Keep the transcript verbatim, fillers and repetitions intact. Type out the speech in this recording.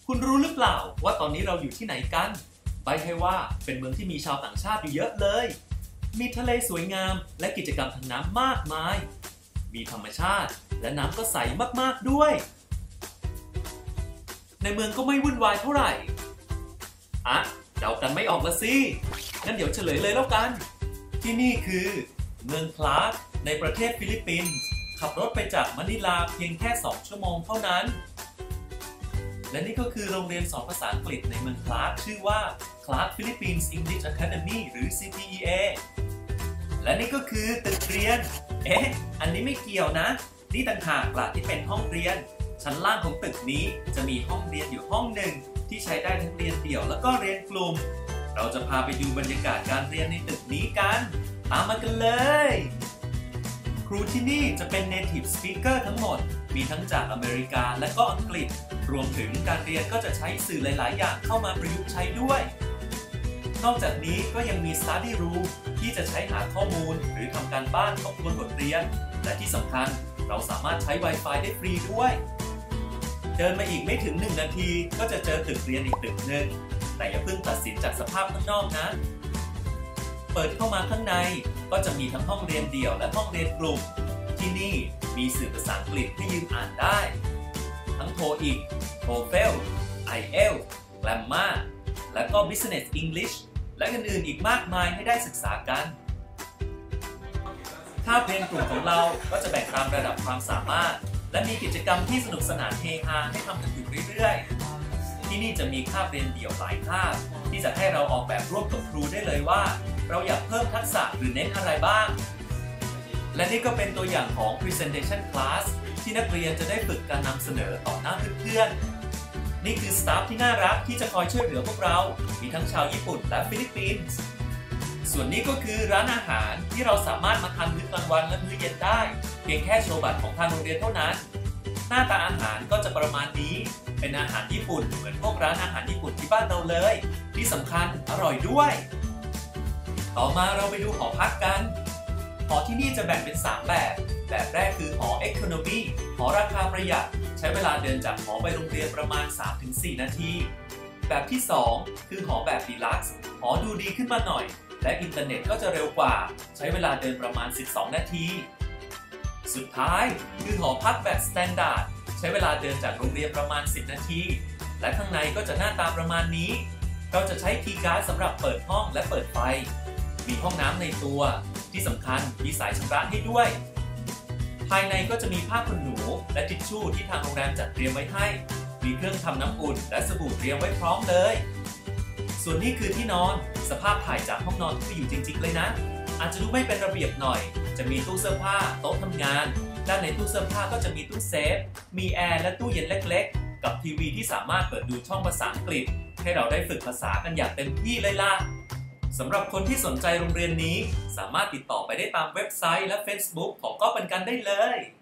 คุณรู้หรือเปล่าว่าตอนนี้เราอยู่ที่ไหนกันใบ้ให้ว่าเป็นเมืองที่มีชาวต่างชาติอยู่เยอะเลยมีทะเลสวยงามและกิจกรรมทางน้ำมากมายมีธรรมชาติและน้ำก็ใสมากๆด้วยในเมืองก็ไม่วุ่นวายเท่าไหร่อ่ะเดากันไม่ออกละสิงั้นเดี๋ยวเฉลยเลยแล้วกันที่นี่คือเมืองคลาร์กในประเทศฟิลิปปินส์ขับรถไปจากมะนิลาเพียงแค่สองชั่วโมงเท่านั้นและนี่ก็คือโรงเรียนสอนภาษาอังกฤษในเมืองคลาร์กชื่อว่า Clark Philippines English Academy หรือ ซี พี อี เอ และนี่ก็คือตึกเรียนเอ๊ะอันนี้ไม่เกี่ยวนะนี่ต่างหากล่ะที่เป็นห้องเรียนชั้นล่างของตึกนี้จะมีห้องเรียนอยู่ห้องหนึ่งที่ใช้ได้ทั้งเรียนเดี่ยวแล้วก็เรียนกลุ่มเราจะพาไปดูบรรยากาศการเรียนในตึกนี้กันตามมากันเลยครูที่นี่จะเป็น Native Speaker ทั้งหมดมีทั้งจากอเมริกาและก็อังกฤษรวมถึงการเรียนก็จะใช้สื่อหลายๆอย่างเข้ามาประยุกต์ใช้ด้วยนอกจากนี้ก็ยังมี Study Room ที่จะใช้หาข้อมูลหรือทำการบ้านทบทวนบทเรียนและที่สำคัญเราสามารถใช้ Wi-Fi ได้ฟรีด้วยเดินมาอีกไม่ถึงหนึ่งนาทีก็จะเจอตึกเรียนอีกตึกหนึ่งแต่อย่าเพิ่งตัดสินจากสภาพข้างนอกนะเปิดเข้ามาข้างในก็จะมีทั้งห้องเรียนเดี่ยวและห้องเรียนกลุ่มที่นี่มีสื่อภาษาอังกฤษให้ยืมอ่านได้ทั้ง โทอีก โทเฟล ไอ เอล Grammar และก็ Business English และอื่นๆอีกมากมายให้ได้ศึกษากันค่าเรียนกลุ่มของเราก็จะแบ่งตามระดับความสามารถและมีกิจกรรมที่สนุกสนานเฮฮาให้ทำกันอยู่เรื่อยๆที่นี่จะมีคาบเรียนเดี่ยวหลายคาบที่จะให้เราออกแบบร่วมกับครูได้เลยว่าเราอยากเพิ่มทักษะหรือเน้นอะไรบ้างและนี่ก็เป็นตัวอย่างของ Presentation Class ที่นักเรียนจะได้ฝึกการนำเสนอต่อหน้าเพื่อนๆนี่คือสตาฟที่น่ารักที่จะคอยช่วยเหลือพวกเรามีทั้งชาวญี่ปุ่นและฟิลิปปินส์ส่วนนี้ก็คือร้านอาหารที่เราสามารถมาทานมื้อกลางวันและมื้อเย็นได้เพียงแค่โชว์บัตรของทางโรงเรียนเท่านั้นหน้าตาอาหารก็จะประมาณนี้เป็นอาหารญี่ปุ่นเหมือนพวกร้านอาหารญี่ปุ่นที่บ้านเราเลยที่สำคัญอร่อยด้วยต่อมาเราไปดูหอพักกันหอที่นี่จะแบ่งเป็นสามแบบแบบแรกคือหอ Economy หอราคาประหยัดใช้เวลาเดินจากหอไปโรงเรียนประมาณ สามถึงสี่ นาทีแบบที่สองคือหอแบบ Deluxe หอดูดีขึ้นมาหน่อยและอินเทอร์เน็ตก็จะเร็วกว่าใช้เวลาเดินประมาณสิบสองนาทีสุดท้ายคือหอพักแบบ Standard ใช้เวลาเดินจากโรงเรียนประมาณสิบนาทีและข้างในก็จะหน้าตาประมาณนี้เราจะใช้คีย์การ์ดสำหรับเปิดห้องและเปิดไฟมีห้องน้ำในตัวที่สำคัญมีสายชำระให้ด้วยภายในก็จะมีผ้าขนหนูและทิชชู่ที่ทางโรงแรมจัดเตรียมไว้ให้มีเครื่องทำน้ำอุ่นและสบู่เตรียมไว้พร้อมเลยส่วนนี้คือที่นอนสภาพถ่ายจากห้องนอนที่อยู่จริงๆเลยนะอาจจะดูไม่เป็นระเบียบหน่อยจะมีตู้เสื้อผ้าโต๊ะทำงานด้านในตู้เสื้อผ้าก็จะมีตู้เซฟมีแอร์และตู้เย็นเล็กๆกับทีวีที่สามารถเปิดดูช่องภาษาอังกฤษให้เราได้ฝึกภาษากันอย่างเต็มที่เลยล่ะสำหรับคนที่สนใจโรงเรียนนี้สามารถติดต่อไปได้ตามเว็บไซต์และ Facebook ของก็เป็นกันได้เลย